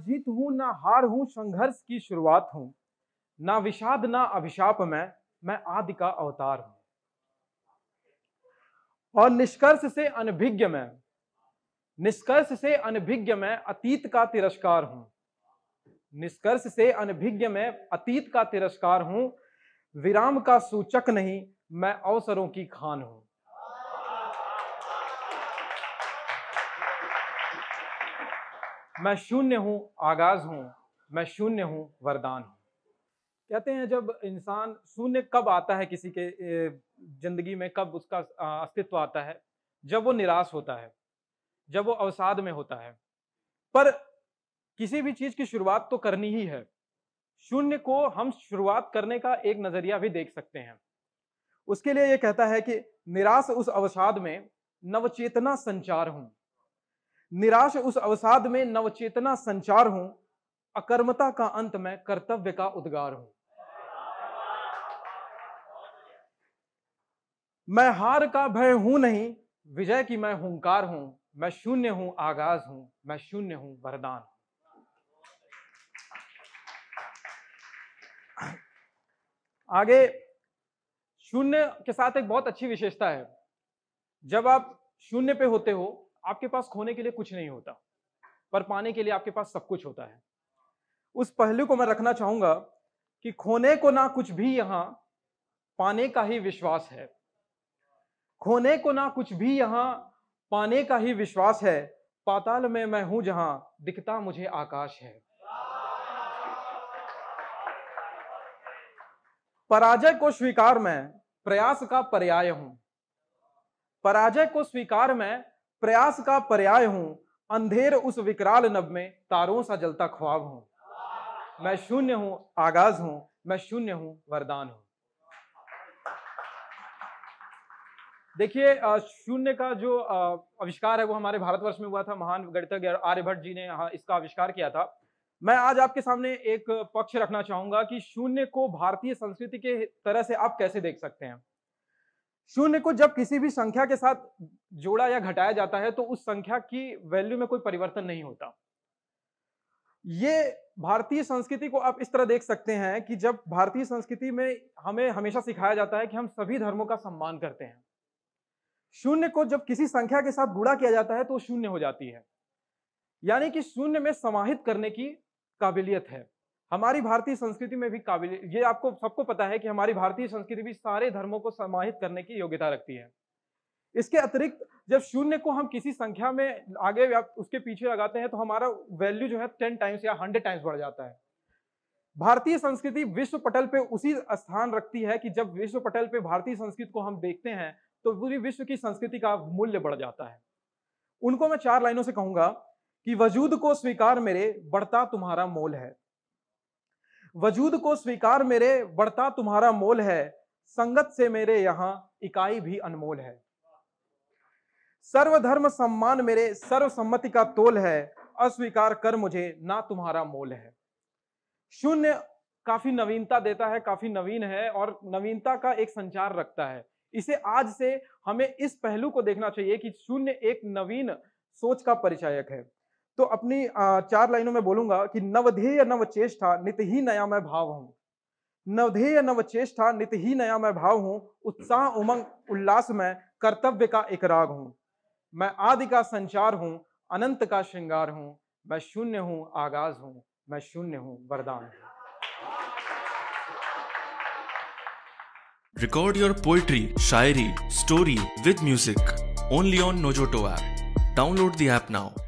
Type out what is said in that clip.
जीत हूं ना हार हूं, संघर्ष की शुरुआत हूं, ना विषाद ना अभिशाप मैं आदि का अवतार हूं। और निष्कर्ष से अनभिज्ञ मैं अतीत का तिरस्कार हूं। निष्कर्ष से अनभिज्ञ मैं अतीत का तिरस्कार हूं, विराम का सूचक नहीं मैं अवसरों की खान हूं। मैं शून्य हूं आगाज हूं, मैं शून्य हूं वरदान हूं। कहते हैं जब इंसान शून्य कब आता है किसी के जिंदगी में, कब उसका अस्तित्व आता है? जब वो निराश होता है, जब वो अवसाद में होता है। पर किसी भी चीज की शुरुआत तो करनी ही है। शून्य को हम शुरुआत करने का एक नजरिया भी देख सकते हैं। उसके लिए ये कहता है कि निराश उस अवसाद में नवचेतना संचार हूं। निराश उस अवसाद में नवचेतना संचार हूं, अकर्मता का अंत में कर्तव्य का उद्गार हूं। मैं हार का भय हूं नहीं, विजय की मैं हुंकार हूं। मैं शून्य हूं आगाज हूं, मैं शून्य हूं वरदान। आगे शून्य के साथ एक बहुत अच्छी विशेषता है। जब आप शून्य पे होते हो, आपके पास खोने के लिए कुछ नहीं होता, पर पाने के लिए आपके पास सब कुछ होता है। उस पहलू को मैं रखना चाहूंगा कि खोने को ना कुछ भी यहां, पाने का ही विश्वास है। खोने को ना कुछ भी यहां, पाने का ही विश्वास है। पाताल में मैं हूं जहां, दिखता मुझे आकाश है। पराजय को स्वीकार मैं प्रयास का पर्याय हूं। पराजय को स्वीकार मैं प्रयास का पर्याय हूं, अंधेर उस विकराल नभ में तारों सा जलता ख्वाब हूं। मैं शून्य हूं आगाज हूं, मैं शून्य हूं वरदान हूं। देखिए शून्य का जो आविष्कार है वो हमारे भारतवर्ष में हुआ था। महान गणितज्ञ आर्यभट्ट जी ने इसका आविष्कार किया था। मैं आज आपके सामने एक पक्ष रखना चाहूंगा कि शून्य को भारतीय संस्कृति के तरह से आप कैसे देख सकते हैं। शून्य को जब किसी भी संख्या के साथ जोड़ा या घटाया जाता है तो उस संख्या की वैल्यू में कोई परिवर्तन नहीं होता। ये भारतीय संस्कृति को आप इस तरह देख सकते हैं कि जब भारतीय संस्कृति में हमें हमेशा सिखाया जाता है कि हम सभी धर्मों का सम्मान करते हैं। शून्य को जब किसी संख्या के साथ गुणा किया जाता है तो शून्य हो जाती है, यानी कि शून्य में समाहित करने की काबिलियत है। हमारी भारतीय संस्कृति में भी काबिलियत, ये आपको सबको पता है कि हमारी भारतीय संस्कृति भी सारे धर्मों को समाहित करने की योग्यता रखती है। इसके अतिरिक्त जब शून्य को हम किसी संख्या में आगे या उसके पीछे लगाते हैं तो हमारा वैल्यू जो है 10 टाइम्स या 100 टाइम्स बढ़ जाता है। भारतीय संस्कृति विश्व पटल पे उसी स्थान रखती है कि जब विश्व पटल पे भारतीय संस्कृति को हम देखते हैं तो पूरी विश्व की संस्कृति का मूल्य बढ़ जाता है। उनको मैं 4 लाइनों से कहूंगा कि वजूद को स्वीकार मेरे, बढ़ता तुम्हारा मोल है। वजूद को स्वीकार मेरे, बढ़ता तुम्हारा मोल है। संगत से मेरे यहां इकाई भी अनमोल है। सर्वधर्म सम्मान मेरे, सर्वसम्मति का तोल है। अस्वीकार कर मुझे ना तुम्हारा मोल है। शून्य काफी नवीनता देता है, काफी नवीन है और नवीनता का एक संचार रखता है। इसे आज से हमें इस पहलू को देखना चाहिए कि शून्य एक नवीन सोच का परिचायक है। तो अपनी 4 लाइनों में बोलूंगा कि नवधेय नवचेष्टा नित ही नया मैं भाव हूं। नवधेय नवचेष्टा नित ही नया मैं भाव हूं। उत्साह उमंग उल्लास में कर्तव्य का एक राग हूं। मैं आदि का संचार हूं, अनंत का श्रृंगार हूं। मैं शून्य हूं आगाज हूं, मैं शून्य हूं वरदान हूं। Record your poetry, Shayari, story with music only on Nojoto app. Download the app now.